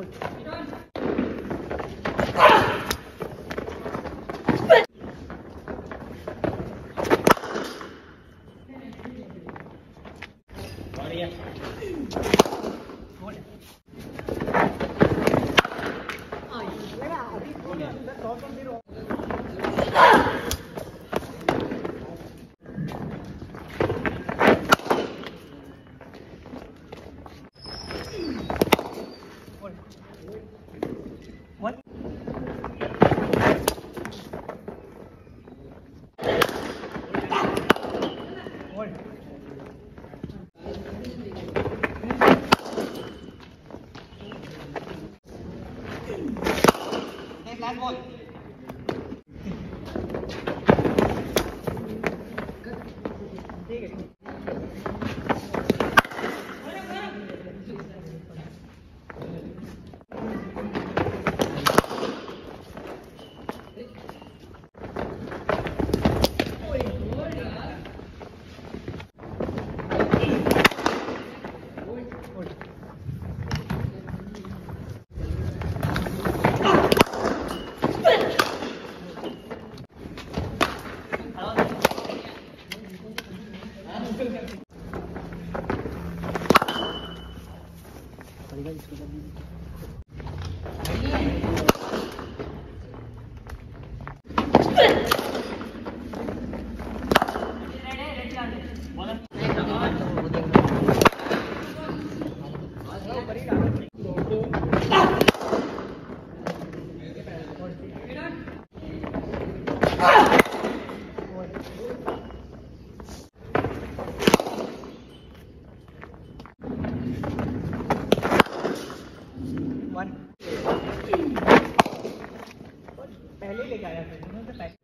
पहले लेके आया था उन्होंने तो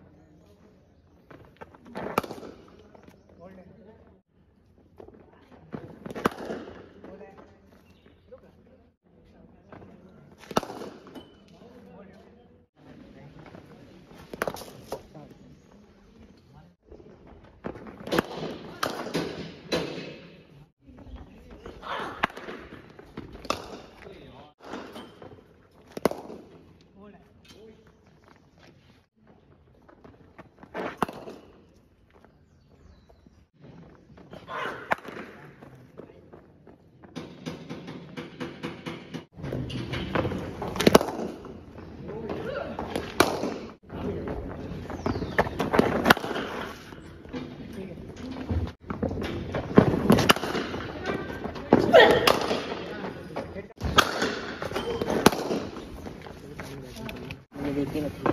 देखी नहीं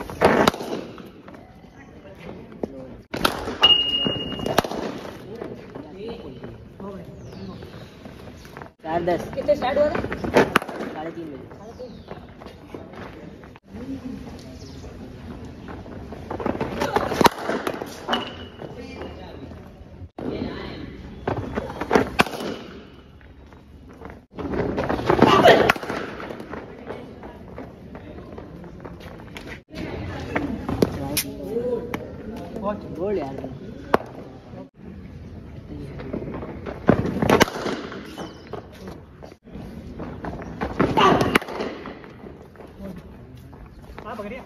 4:10 कितने स्टार्ट हुआ था 3:30 बजे गोल यार हाँ पकड़िए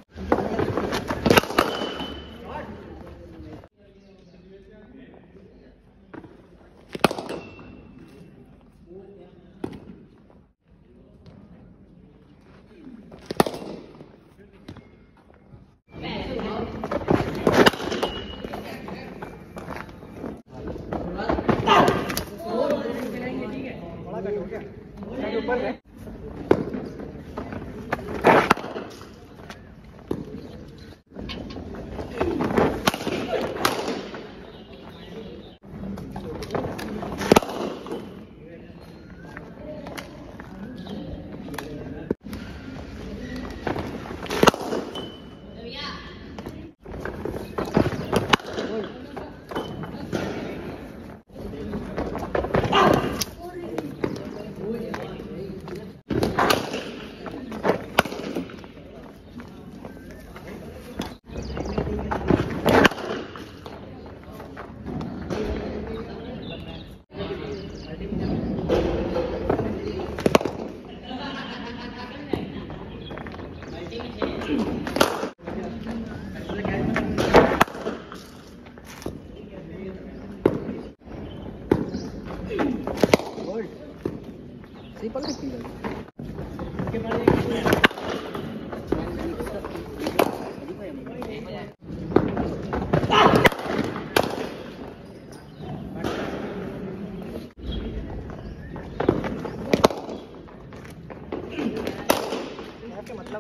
ऊपर है मतलब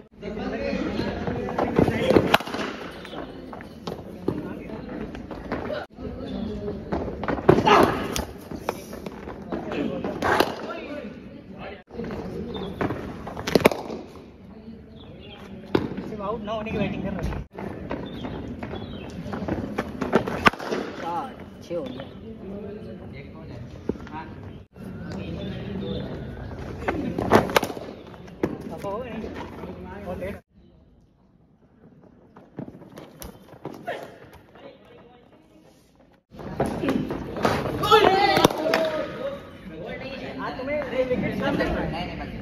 आउट ना होने की बैटिंग कर रहा है। 6 हो गया। और लेट आज तुम्हें विकेट कम लग रहा है।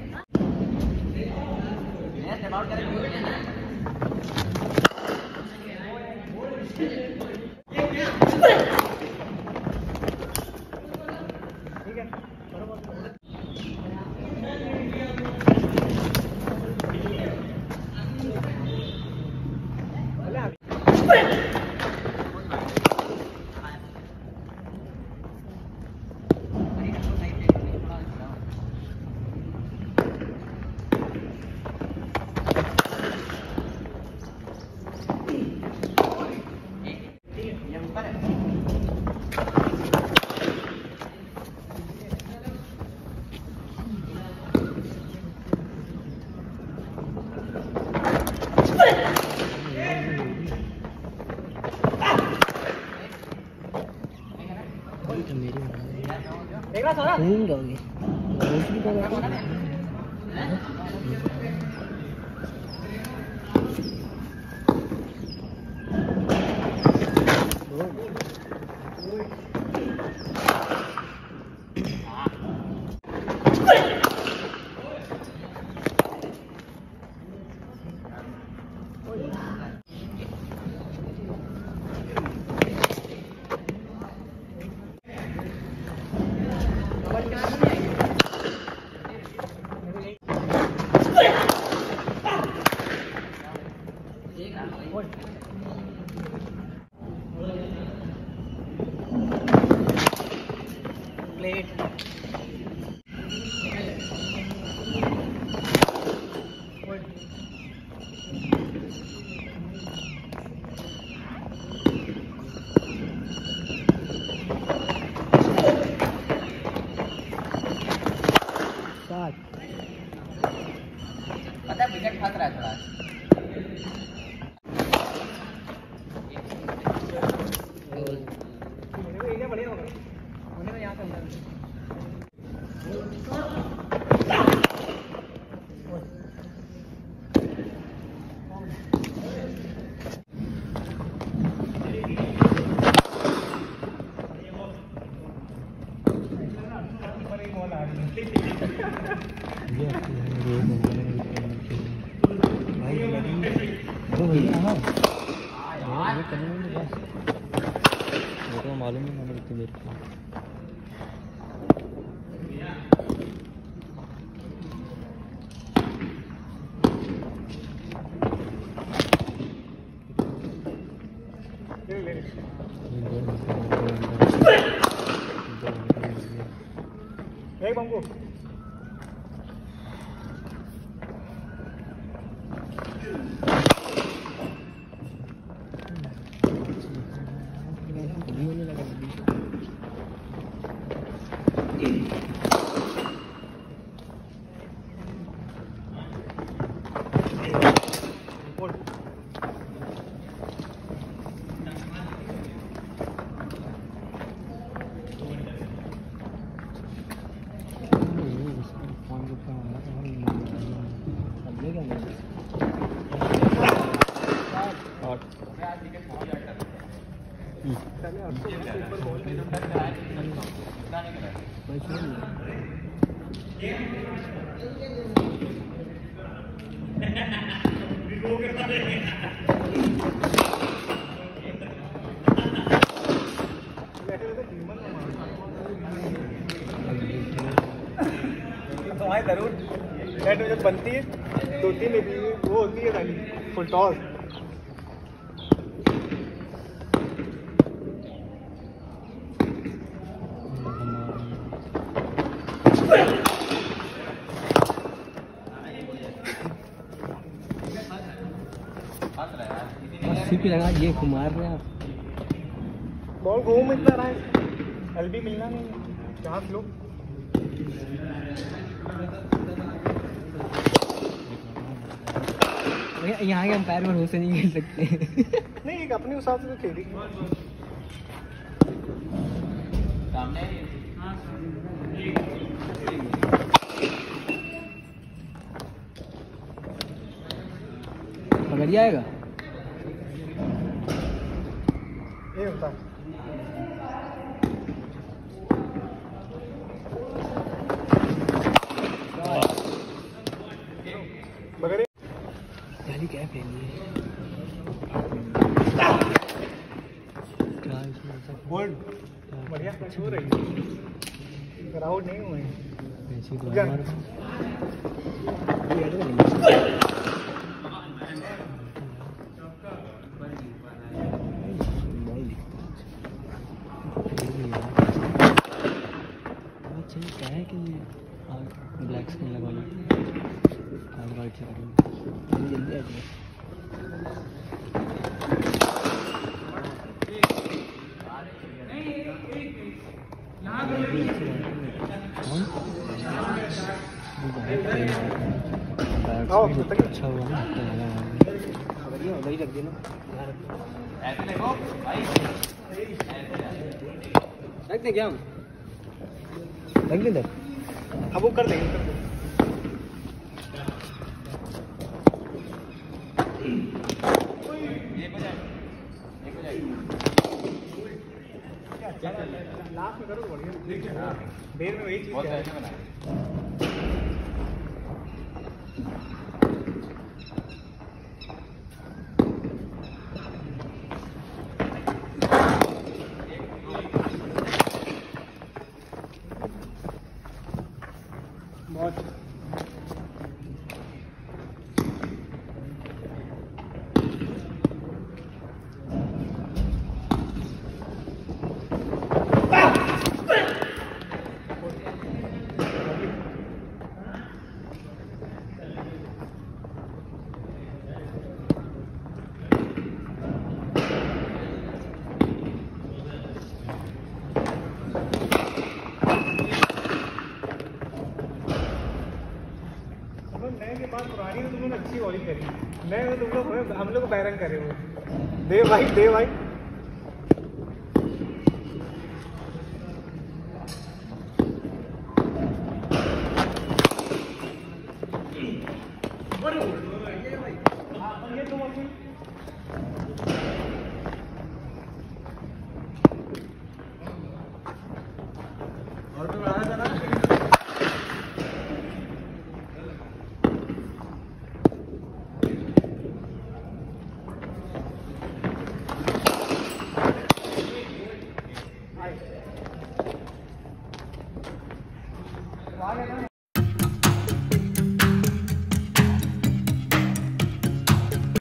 ठीक है देख रहा सारा घूम जाओगे। प्लेट पता विकेट फंस रहा है थोड़ा। बढ़िया होगा होने में यहाँ से मालूम नहीं मैंने कितनी देर की एक बंगू हमारे जरूर नेट में जब बनती है 2-3 वो होती है पहली फुल टॉस सीपी लगा ये घुमार रहे आप। बॉल घूम इतना रहा है, एलबी मिलना नहीं, जहाँ लो। यहाँ के अंपायर में से नहीं खेल सकते। नहीं, एक अपने हिसाब से तो खेली। पकड़ जाएगा ये होता है। मगर जाली क्या फैली है बोल्ड बढ़िया कैच हो रही है, आउट नहीं हुए। ऐसी तो जा। क्या है कि ब्लैक स्क्रीन लगवाना आज वाइट से करेंगे जल्दी आ जाए। अच्छा हुआ ना वही लग देना रख दे क्या हम रख दे अब वो कर देंगे, लास्ट में करो बढ़िया। देर में वही चीज बहुत नए के बाद पुरानी में तुम लोग अच्छी बॉलिंग करी, नए में तुम लोग हम लोग को बैरन करे हुए। दे भाई दे भाई। ये तुम अपनी और तो आया था ना।